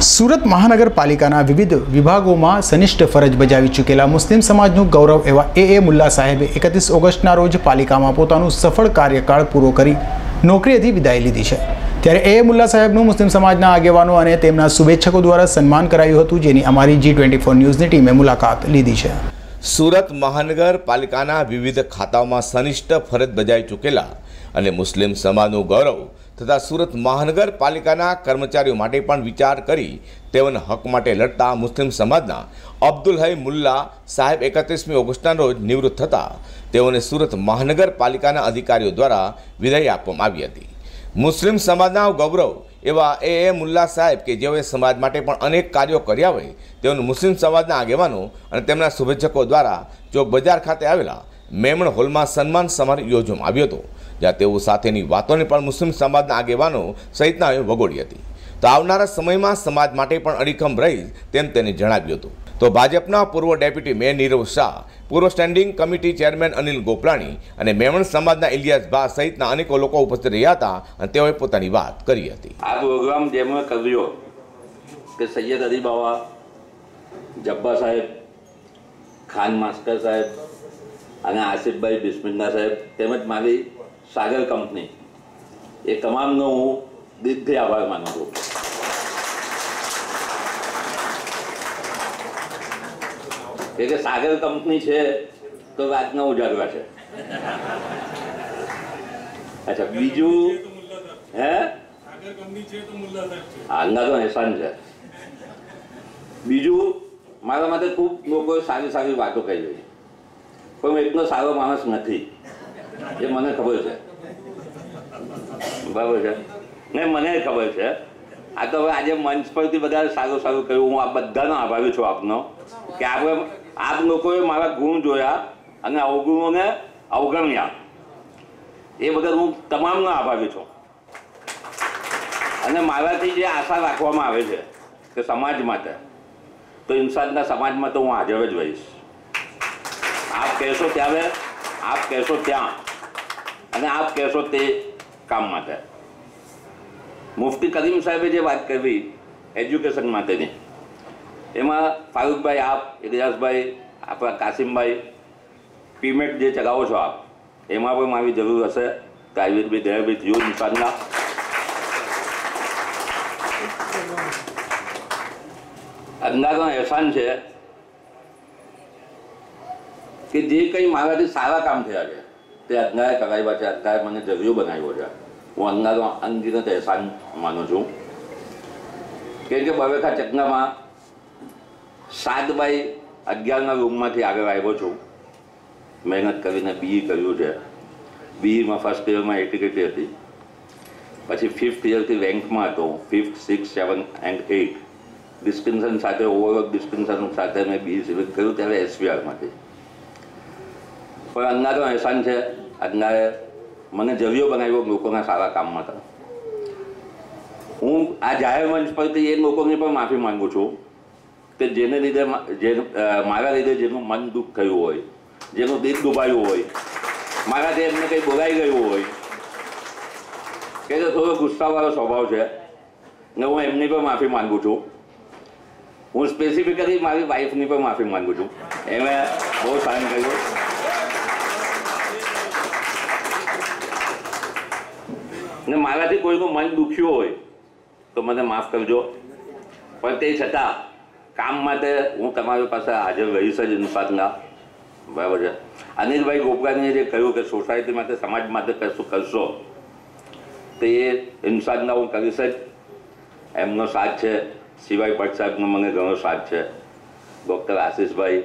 સુરત મહાનગરપાલિકાના વિવિધ વિભાગોમાં સનિષ્ઠ ફરજ બજાવી ચૂકેલા મુસ્લિમ સમાજનું ગૌરવ એવા એ મુલ્લા સાહેબે 31 ઓગસ્ટના રોજ પાલિકામાં પોતાનું સફળ કાર્યકાળ પૂરો કરી નોકરીએથી વિદાય લીધી છે। ત્યારે એ મુલ્લા સાહેબનું મુસ્લિમ સમાજના આગેવાનો અને તેમના શુભેચ્છકો દ્વારા સન્માન કરાયું હતું, જેની અમારી G24 ન્યૂઝની ટીમે મુલાકાત લીધી છે। સુરત મહાનગરપાલિકાના વિવિધ ખાતાઓમાં સનિષ્ઠ ફરજ બજાવી ચૂકેલા અને મુસ્લિમ સમાજનું ગૌરવ તથા સુરત મહાનગરપાલિકાના કર્મચારીઓ માટે પણ વિચાર કરી તેઓના હક માટે લડતા મુસ્લિમ સમાજના અબ્દુલ હઈ મુલ્લા સાહેબ 31મી ઓગસ્ટના રોજ નિવૃત્ત થતા તેઓને સુરત મહાનગરપાલિકાના અધિકારીઓ દ્વારા વિદાય આપવામાં આવી હતી। મુસ્લિમ સમાજના ગૌરવ એવા એ મુલ્લા સાહેબ કે જેઓએ સમાજ માટે પણ અનેક કાર્યો કર્યા હોય તેઓનું મુસ્લિમ સમાજના આગેવાનો અને તેમના શુભેચ્છકો દ્વારા ચોક બજાર ખાતે આવેલા મેમણ હોલમાં સન્માન સમારોહ યોજવામાં આવ્યો હતો, જ્યાં તેઓ સાથેની વાતોને પણ મુસ્લિમ સમાજના આગેવાનો સહિતનાઓએ વગોડી હતી। તો આવનારા સમયમાં સમાજ માટે પણ અડીખમ રહી તેમ તેને જણાવ્યું હતું। તો ભાજપના પૂર્વ ડેપ્યુટી મેયર નીરવ શાહ, પૂર્વ standing committee chairman Anil Gopalani અને મેમણ સમાજના ઇલિયાસ ભા સહિતના અનેકો લોકો ઉપસ્થિત રહ્યા હતા અને તેઓએ પોતાની વાત કરી હતી। આ પ્રોગ્રામ જેમણે કર્યો કે સૈયદ અલી બાવા, જબ્બા સાહેબ, ખાન માસ્ટર સાહેબ અને આસિફભાઈ બિસ્મિલ્લા સાહેબ તેમજ મારી સાગર કંપની, એ તમામનો હું દિલથી આભાર માનું છું। કે સાગર કંપની છે તો રાતના ઉજાગરા છે। અચ્છા, બીજું હાલના તો એહસાન છે। બીજું, મારા માટે ખૂબ લોકોએ સારી સારી વાતો કહી છે, પણ હું એટલો સારો માણસ નથી, એ મને ખબર છે, બરાબર છે ને? મને ખબર છે। આ તો હવે આજે મંચ પરથી બધા સારું સારું કહ્યું, હું આ બધાનો આભારી છું આપનો, કે આપણે આપ લોકોએ મારા ગુણ જોયા અને અવગુણોને અવગણ્યા, એ બદલ હું તમામનો આભારી છું। અને મારાથી જે આશા રાખવામાં આવે છે કે સમાજ માટે, તો ઇન્સાનના સમાજમાં તો હું હાજર જ રહીશ। આપ કહેશો ત્યારે, આપ કહેશો ત્યાં, અને આપ કહેશો તે કામ માટે। મુફ્તી કરીમ સાહેબે જે વાત કરી એજ્યુકેશન માટેની, એમાં ફારૂકભાઈ, આપ, ઇલિયાસભાઈ, આપણા કાસિમભાઈ, પીમેટ જે ચલાવો છો આપ, એમાં પણ મારી જરૂર હશે તો I will be there with you ઇન્શાલ્લાહ। અલ્લાહનો એહસાન છે કે જે કંઈ મારાથી સારા કામ થયા છે તે અલ્લાહે કરાવ્યા છે, અલ્લાહે મને જરિયો બનાવ્યો છે। હું અલ્લાહનો અનગિનત એહસાન માનું છું। કેમ કે બવેખા ચકનામાં 7/11ના રૂમમાંથી આગળ આવ્યો છું, મહેનત કરીને BE કર્યું છે। BEમાં ફર્સ્ટ યરમાં 80 હતી, પછી 5th યરથી રેન્કમાં હતો, 5th, 6th, 7th and 8 distinction સાથે, ઓવરઓલ ડિસ્ટિંક્શન સાથે મેં BE સિલેક્ટ કર્યું ત્યારે SVRમાંથી। પણ અલ્લાહનો એહસાન છે, અલ્લાહે મને જરિયો બનાવ્યો લોકોના સારા કામ માટે। હું આ જાહેર મંચ પરથી એ લોકોને પણ માફી માંગુ છું કે જેને લીધે, મારા લીધે જેનું મન દુઃખ થયું હોય, જેનું દિલ દુભાયું હોય, મારાથી એમને કંઈ બોલાઈ ગયું હોય, કે થોડો ગુસ્સાવાળો સ્વભાવ છે ને હું એમની પણ માફી માંગુ છું। હું સ્પેસિફિકલી મારી વાઈફની પણ માફી માંગુ છું, એમણે બહુ સારું કર્યું। ને મારાથી કોઈનું મન દુખ્યું હોય તો મને માફ કરજો, પણ તે છતાં કામ માટે હું તમારી પાસે હાજર રહીશ જ ઇન્શાલ્લાહ, બરાબર છે? અનિલભાઈ ગોપરાણીએ જે કહ્યું કે સોસાયટી માટે, સમાજ માટે કશું કરશો, તો એ ઇન્શાલ્લાહ હું કરીશ જ। એમનો સાથ છે, સિવાય ભટ્ટ સાહેબનો મને ઘણો સાથ છે, ડૉક્ટર આશીષભાઈ,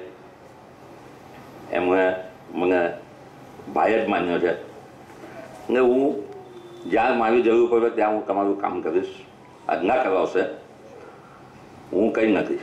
એમણે મને ભાઈ જ માન્યો છે, ને હું જ્યાં મારી જરૂર પડે ત્યાં હું તમારું કામ કરીશ। અલ્લાહ કરાવશે, હું કંઈ નથી।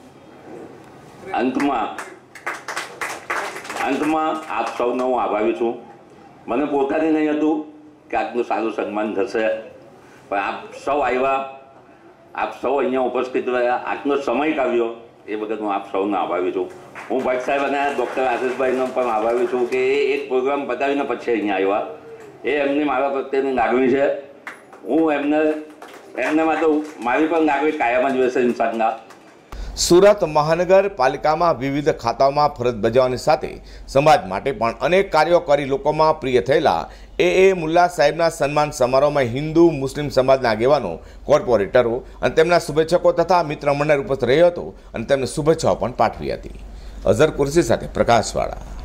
અંતમાં આપ સૌનો હું આભારી છું। મને પોતાને નહીં હતું કે આટલું સારું સન્માન થશે, પણ આપ સૌ આવ્યા, આપ સૌ અહીંયા ઉપસ્થિત રહ્યા, આટલો સમય કાઢ્યો, એ બદલ હું આપ સૌનો આભારી છું। હું ભટ્ટ સાહેબ અને ડૉક્ટર આશીષભાઈનો પણ આભારી છું કે એ એક પ્રોગ્રામ બતાવીને પછી અહીંયા આવ્યા। એ એમની મારા પ્રત્યેની લાગણી છે। હું એમને એમનામાં તો મારી પણ નાગરિક કાયમ જ રહેશે ઇન્સાનના. સુરત મહાનગરપાલિકામાં વિવિધ ખાતાઓમાં ફરજ બજાવવાની સાથે સમાજ માટે પણ અનેક કાર્યો કરી લોકોમાં પ્રિય થયેલા એ મુલ્લા સાહેબના સન્માન સમારોહમાં હિન્દુ મુસ્લિમ સમાજના આગેવાનો, કોર્પોરેટરો અને તેમના શુભેચ્છકો તથા મિત્ર મંડળ ઉપસ્થિત રહ્યો હતો અને તેમને શુભેચ્છાઓ પણ પાઠવી હતી. અઝર કુર્સી સાથે પ્રકાશવાળા.